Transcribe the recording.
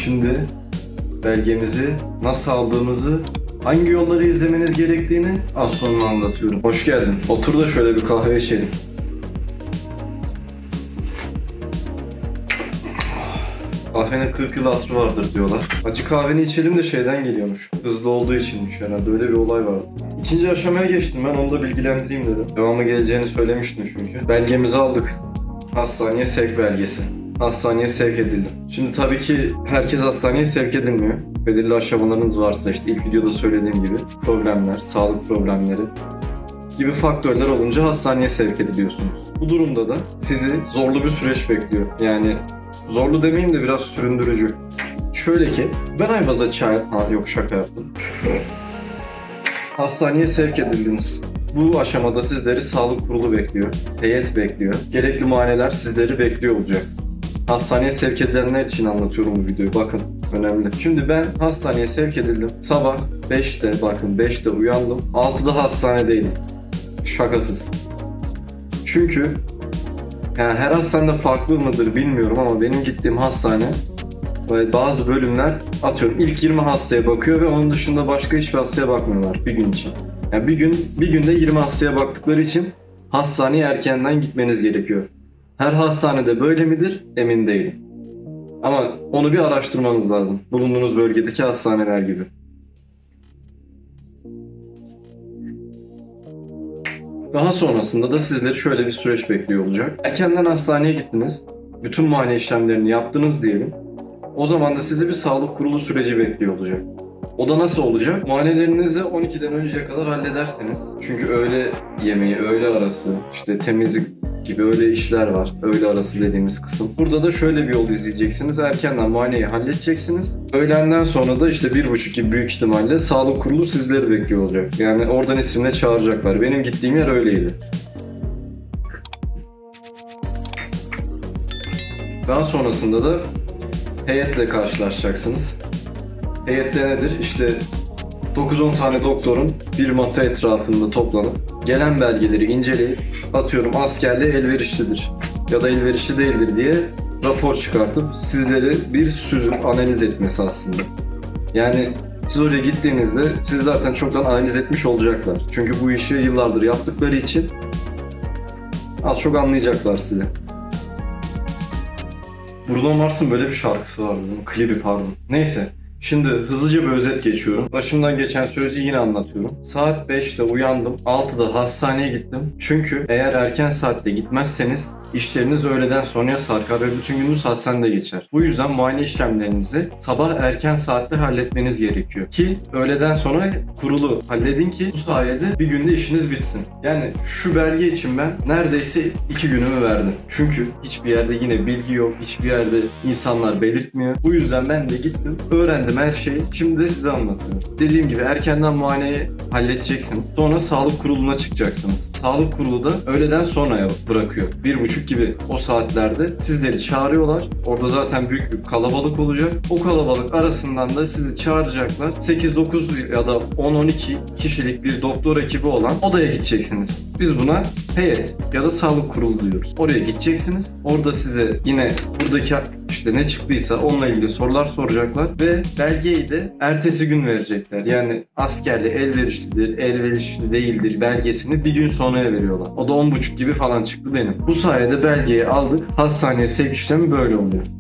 Şimdi belgemizi nasıl aldığımızı, hangi yolları izlemeniz gerektiğini az sonra anlatıyorum. Hoş geldin. Otur da şöyle bir kahve içelim. Kahvenin 40 yıl asrı vardır diyorlar. Acı kahveni içelim de şeyden geliyormuş. Hızlı olduğu içinmiş herhalde. Öyle bir olay vardı. İkinci aşamaya geçtim ben. Onu da bilgilendireyim dedim. Devamı geleceğini söylemiştim çünkü. Belgemizi aldık. Hastaneye sevk belgesi. Hastaneye sevk edildim. Şimdi tabii ki herkes hastaneye sevk edilmiyor. Belirli aşamalarınız varsa işte ilk videoda söylediğim gibi problemler, sağlık problemleri gibi faktörler olunca hastaneye sevk ediliyorsunuz. Bu durumda da sizi zorlu bir süreç bekliyor. Yani zorlu demeyeyim de biraz süründürücü. Şöyle ki ben Ayvaz'a çay... yok şaka yaptım. Hastaneye sevk edildiniz. Bu aşamada sizleri sağlık kurulu bekliyor. Heyet bekliyor. Gerekli muayeneler sizleri bekliyor olacak. Hastaneye sevk edilenler için anlatıyorum bu videoyu. Bakın önemli. Şimdi ben hastaneye sevk edildim. Sabah 5'te uyandım. 6'da hastanedeydim. Şakasız. Çünkü yani her hastanede farklı mıdır bilmiyorum ama benim gittiğim hastane bazı bölümler atıyorum ilk 20 hastaya bakıyor ve onun dışında başka hiçbir hastaya bakmıyorlar bir gün için. Yani bir günde 20 hastaya baktıkları için hastaneye erkenden gitmeniz gerekiyor. Her hastanede böyle midir emin değilim. Ama onu bir araştırmanız lazım. Bulunduğunuz bölgedeki hastaneler gibi. Daha sonrasında da sizleri şöyle bir süreç bekliyor olacak. Erkenden hastaneye gittiniz. Bütün muayene işlemlerini yaptınız diyelim. O zaman da sizi bir sağlık kurulu süreci bekliyor olacak. O da nasıl olacak? Muayenelerinizi 12'den önceye kadar hallederseniz. Çünkü öğle yemeği, öğle arası, işte temizlik gibi öyle işler var. Öğle arası dediğimiz kısım. Burada da şöyle bir yol izleyeceksiniz. Erkenden muayeneyi halledeceksiniz. Öğlenden sonra da işte 1,5 gibi büyük ihtimalle sağlık kurulu sizleri bekliyor olacak. Yani oradan isimle çağıracaklar. Benim gittiğim yer öyleydi. Daha sonrasında da heyetle karşılaşacaksınız. Heyette nedir? İşte 9-10 tane doktorun bir masa etrafında toplanıp gelen belgeleri inceleyip atıyorum askerliğe elverişlidir ya da elverişli değildir diye rapor çıkartıp sizleri bir süzüp analiz etmesi aslında. Yani siz oraya gittiğinizde sizi zaten çoktan analiz etmiş olacaklar. Çünkü bu işi yıllardır yaptıkları için az çok anlayacaklar sizi. Bruno Mars'ın böyle bir şarkısı vardı. Klibi pardon. Neyse. Şimdi hızlıca bir özet geçiyorum. Başımdan geçen süreci yine anlatıyorum. Saat 5'te uyandım. 6'da hastaneye gittim. Çünkü eğer erken saatte gitmezseniz işleriniz öğleden sonraya sarkar ve bütün gününüz hastanede geçer. Bu yüzden muayene işlemlerinizi sabah erken saatte halletmeniz gerekiyor. Ki öğleden sonra kurulu halledin ki bu sayede bir günde işiniz bitsin. Yani şu belge için ben neredeyse 2 günümü verdim. Çünkü hiçbir yerde yine bilgi yok. Hiçbir yerde insanlar belirtmiyor. Bu yüzden ben de gittim. Öğrendim her şeyi. Şimdi de size anlatıyorum. Dediğim gibi erkenden muayeneyi halledeceksiniz. Sonra sağlık kuruluna çıkacaksınız. Sağlık kurulu da öğleden sonraya bırakıyor. 1,5 gibi o saatlerde sizleri çağırıyorlar. Orada zaten büyük bir kalabalık olacak. O kalabalık arasından da sizi çağıracaklar. 8-9 ya da 10-12 kişilik bir doktor ekibi olan odaya gideceksiniz. Biz buna heyet ya da sağlık kurulu diyoruz. Oraya gideceksiniz. Orada size yine buradaki işte ne çıktıysa onunla ilgili sorular soracaklar ve belgeyi de ertesi gün verecekler. Yani askerli elverişlidir, elverişli değildir belgesini bir gün sonraya veriyorlar. O da 10.30 gibi falan çıktı benim. Bu sayede belgeyi aldık. Hastaneye sevk işlemi böyle oluyor.